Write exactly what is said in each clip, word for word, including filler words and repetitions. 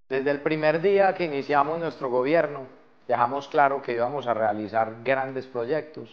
Desde el primer día que iniciamos nuestro gobierno, dejamos claro que íbamos a realizar grandes proyectos,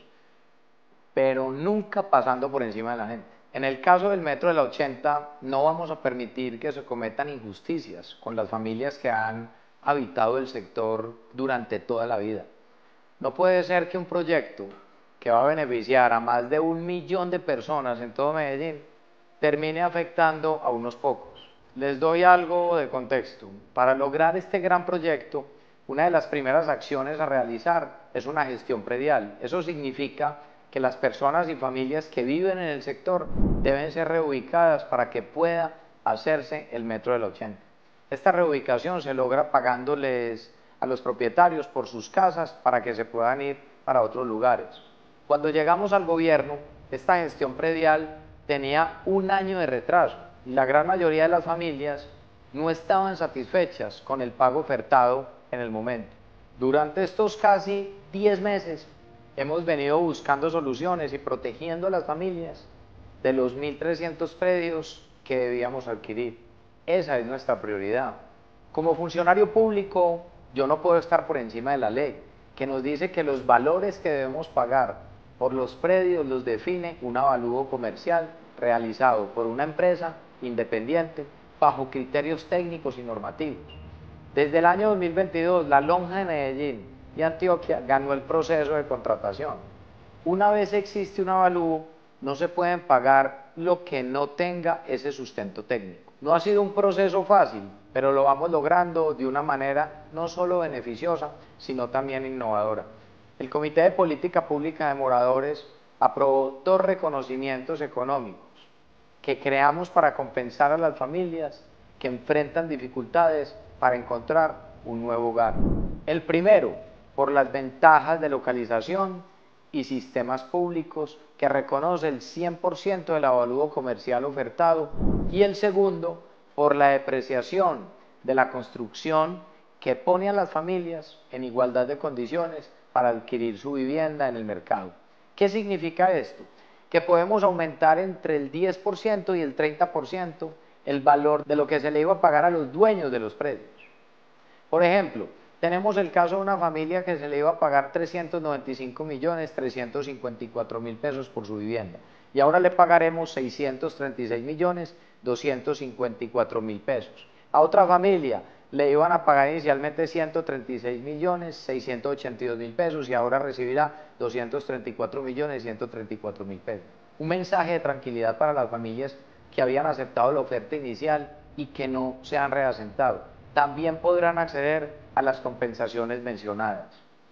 pero nunca pasando por encima de la gente. En el caso del Metro de la ochenta, no vamos a permitir que se cometan injusticias con las familias que han habitado el sector durante toda la vida. No puede ser que un proyecto que va a beneficiar a más de un millón de personas en todo Medellín termine afectando a unos pocos. Les doy algo de contexto. Para lograr este gran proyecto, una de las primeras acciones a realizar es una gestión predial. Eso significa que las personas y familias que viven en el sector deben ser reubicadas para que pueda hacerse el Metro del ochenta. Esta reubicación se logra pagándoles a los propietarios por sus casas para que se puedan ir para otros lugares. Cuando llegamos al gobierno, esta gestión predial tenía un año de retraso y la gran mayoría de las familias no estaban satisfechas con el pago ofertado en el momento. Durante estos casi diez meses hemos venido buscando soluciones y protegiendo a las familias de los mil trescientos predios que debíamos adquirir. Esa es nuestra prioridad. Como funcionario público, yo no puedo estar por encima de la ley, que nos dice que los valores que debemos pagar por los predios los define un avalúo comercial realizado por una empresa independiente bajo criterios técnicos y normativos. Desde el año dos mil veintidós, la Lonja de Medellín y Antioquia ganó el proceso de contratación. Una vez existe un avalúo, no se pueden pagar lo que no tenga ese sustento técnico. No ha sido un proceso fácil, pero lo vamos logrando de una manera no solo beneficiosa, sino también innovadora. El Comité de Política Pública de Moradores aprobó dos reconocimientos económicos que creamos para compensar a las familias que enfrentan dificultades para encontrar un nuevo hogar. El primero, por las ventajas de localización y sistemas públicos que reconoce el cien por ciento del avalúo comercial ofertado, y el segundo, por la depreciación de la construcción que pone a las familias en igualdad de condiciones para adquirir su vivienda en el mercado. ¿Qué significa esto? Que podemos aumentar entre el diez por ciento y el treinta por ciento el valor de lo que se le iba a pagar a los dueños de los predios. Por ejemplo, tenemos el caso de una familia que se le iba a pagar trescientos noventa y cinco millones trescientos cincuenta y cuatro mil pesos por su vivienda y ahora le pagaremos seiscientos treinta y seis millones doscientos cincuenta y cuatro mil pesos. A otra familia le iban a pagar inicialmente ciento treinta y seis millones seiscientos ochenta y dos mil pesos y ahora recibirá doscientos treinta y cuatro millones ciento treinta y cuatro mil pesos. Un mensaje de tranquilidad para las familias que habían aceptado la oferta inicial y que no se han reasentado. También podrán acceder a las compensaciones mencionadas.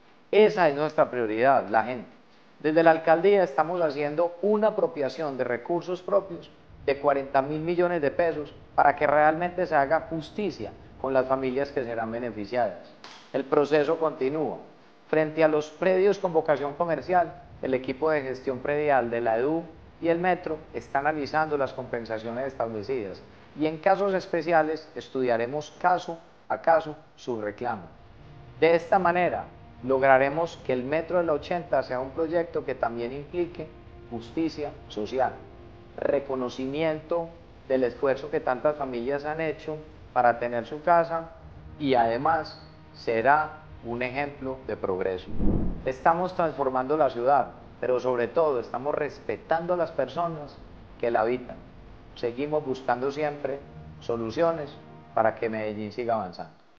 Esa es nuestra prioridad, la gente. Desde la alcaldía estamos haciendo una apropiación de recursos propios de cuarenta mil millones de pesos para que realmente se haga justicia con las familias que serán beneficiadas. El proceso continúa. Frente a los predios con vocación comercial, el equipo de gestión predial de la E D U y el Metro está analizando las compensaciones establecidas y en casos especiales estudiaremos caso a caso su reclamo. De esta manera lograremos que el Metro de la ochenta sea un proyecto que también implique justicia social, reconocimiento del esfuerzo que tantas familias han hecho para tener su casa y además será un ejemplo de progreso. Estamos transformando la ciudad, pero sobre todo estamos respetando a las personas que la habitan. Seguimos buscando siempre soluciones para que Medellín siga avanzando.